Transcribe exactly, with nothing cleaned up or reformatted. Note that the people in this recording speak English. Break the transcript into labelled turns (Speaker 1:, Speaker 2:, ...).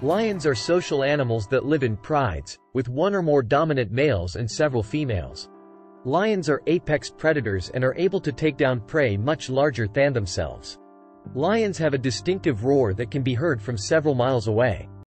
Speaker 1: Lions are social animals that live in prides, with one or more dominant males and several females. Lions are apex predators and are able to take down prey much larger than themselves. Lions have a distinctive roar that can be heard from several miles away.